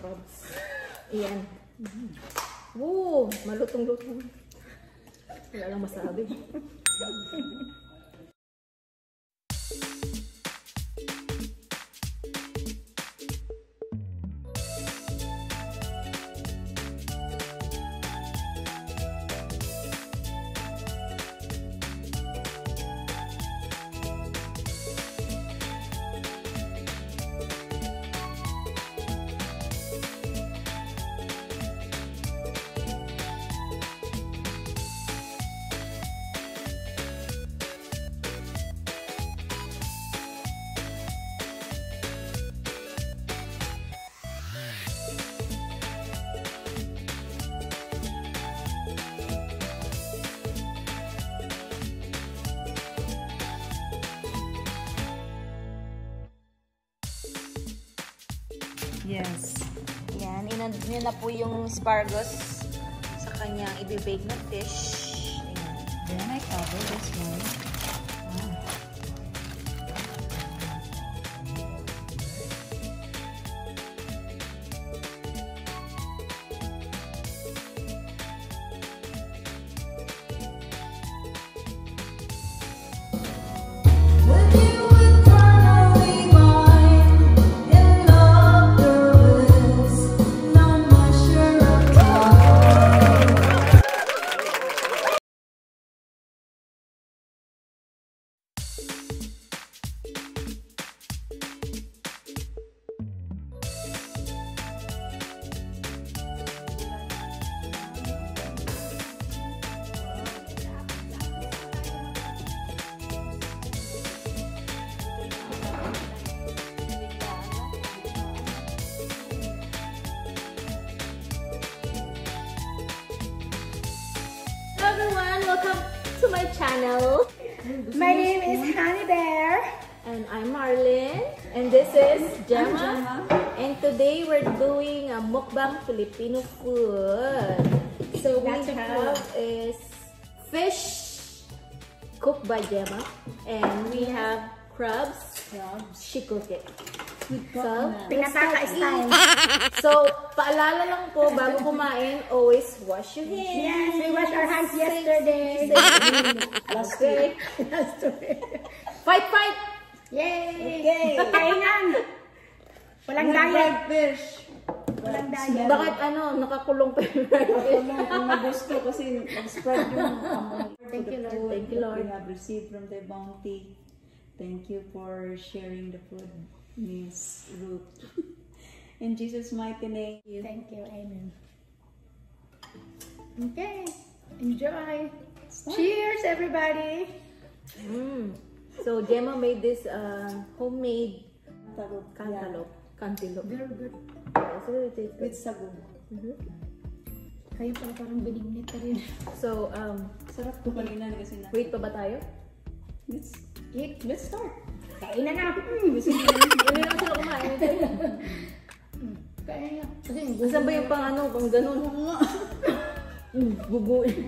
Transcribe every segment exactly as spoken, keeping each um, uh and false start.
crabs. Ayan. Woo! Malutong-lutong. Wala lang masabi. Yes. Yan, inand nyo na po yung asparagus sa kanyang i-bake na fish. Ayan. Then I cover this one. Wow. Everyone, welcome to my channel. My name is Honey Bear. And I'm Marlene. And this is Gemma. And today we're doing a mukbang Filipino food. So we Lots of have food. is fish cooked by Gemma. And we have crabs. Crabs. She cooked it. So, pinataka-style. So, paalala lang po, bago kumain, always wash your hands. Yes, we washed our hands yesterday. Last week. Last week. Fight, fight! Yay! Okay. Kainan! Walang diet. Fish. Walang diet. Bakit ano, nakakulong pa yung fried fish? Ang nagusto kasi nag-spread yung amoy. Thank you, Lord. Thank you, Lord. We have received from thy bounty. Thank you for sharing the food, Miss Ruth. In Jesus' mighty name. Thank you. Amen. Okay. Enjoy. Cheers, everybody. Mm. So, Gemma made this uh, homemade Cantaloupe. cantaloupe. Cantaloupe. Very good. Yeah, so it tastes good. With sago. Mhm. Kayo pala parang binignit na rin. So, um, Sarap to kanina kasi na. wait pa ba tayo? Let's, Eat. let's start. Kainan na. Hindi naman sila kumain. Kainan na. Kasi Nasaan ba yung pang ano, pang ganun? Mm, guguin.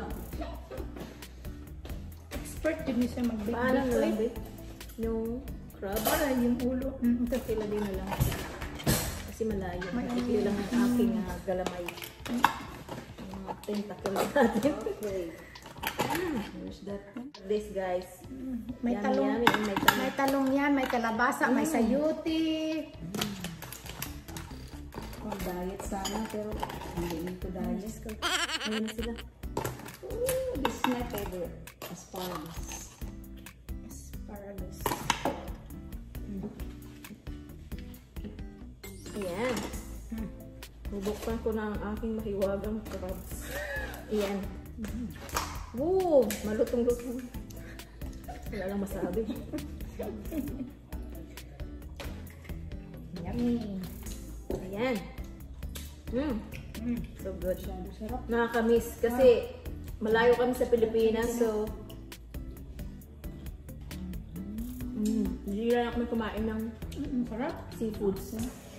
expert din siya mag-bake. Paano na lang, babe? Yung crab? Para yung ulo. Mm, ito. Kila din na lang. Kasi malayo. May Ikli lang ang aking uh, galamay. Yung mga tentacle natin. Okay. Where's that one? This, guys. May Yummy, talong. yummy, and may talong. May talong yan, may kalabasa, may sayuti. Oh, diet sana, pero hindi ko diet. Ayun na sila. Ooh, this is my favorite. Asparagus. Asparagus. Ayan. Bubuksan ko na ang aking mahiwagang crabs. Ayan. Woo! Malutong-lutong. Wala lang masabi. Yummy. Ayan. Mm. Mm. So good. Sarap. Nakakamiss. Kasi malayo kami sa Pilipinas. So, mm, hindi lang kami kumain ng Mm, sarap. seafoods.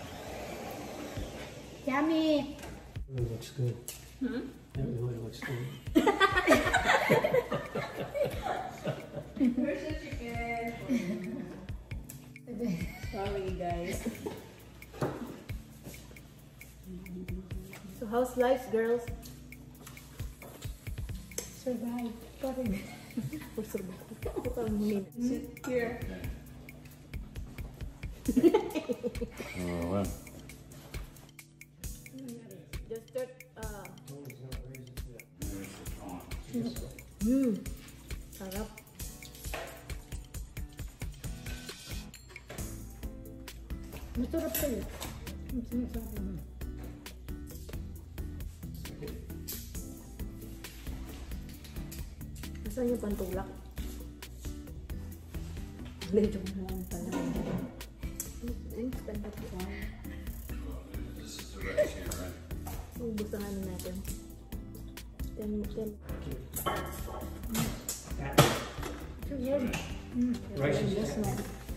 Yummy. It looks good. Hmm? It really looks good. Where's the chicken? Sorry, guys. So how's life, girls? Survive. Sorry. Sit here. Oh, wow. Just start, uh... Mmm. Sarap. Masarap kayo. Masarap. Saan yung pantulak? Medyo naman pala. Instant up ko. This is the rice here, right? Ubus ang ano natin. ten, ten. So good. Mm. Rice is Just now.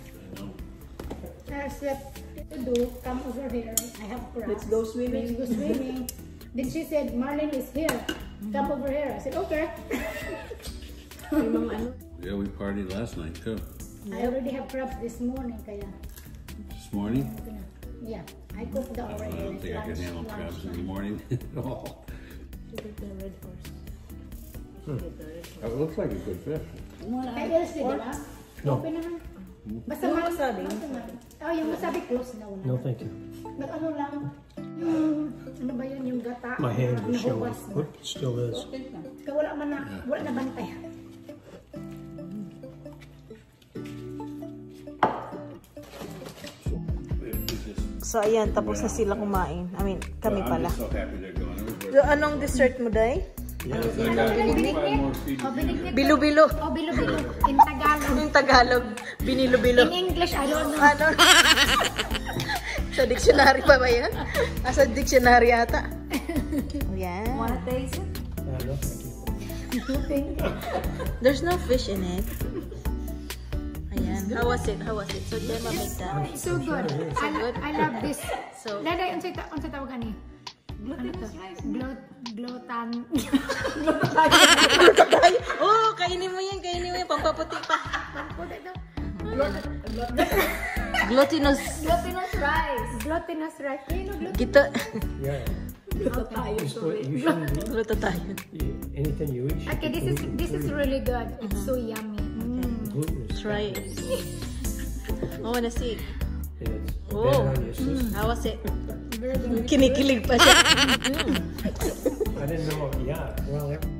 I said to do, come over here. I have crabs. Let's go Let's swimming. go swimming. Then she said, Marlene is here. Come over here. I said, okay. May mga ano. Yeah, we partied last night too. I already have crabs this morning, kaya. This morning? Yeah, I cooked the I already. don't think I can handle crabs in the morning at all. Should get the red horse. Hmm. Should get the red horse. It looks like a good fish. Kay Elsie, di ba? No. Open naman. Basta Yung man- wasabi? basta man- Oh, yung wasabi close na wala. No, thank you. Nag-ano lang, yung, ano ba yun, yung gata. My hand was showing. nahugas na. Whoop, it still is. Kaya wala man na, wala na bantay. So ayan, tapos na sila kumain. I mean, kami I'm pala. just so happy they're going. It was So, anong dessert mo, Day? I got five more feet. Oh, binigyan. Bilo-bilo. Oh, bilo-bilo. In Tagalog. Yung Tagalog, binilo-bilo. In English, I don't know. Ano? Sa dictionary pa ba yan? Ah, sa dictionary ata. Yan. Wanna taste it? Uh, no, thank you. There's no fish in it. Ayan. How was it? How was it? So, Gemma made that. So good. I, good? I love this. So, Daday, unsay ta unsay tawagan ni? Glutinous rice. Glut glutan. oh, kainin mo yan, kainin mo yan. Pampaputi pa. Glutinous. Glutinous rice. Glutinous rice. Ayun, no, glut- Gito. Yeah. Tayo Just what you shouldn't eat. Gluto tayo. You- Anything you eat. should Okay, be this is gluten this is free. really good. It's so yummy. Mm. Gluten is Try it. I wanna see. It's Oh. bad on your system. How was it? Kinikilig pa siya. I didn't know. Yeah. Well, every-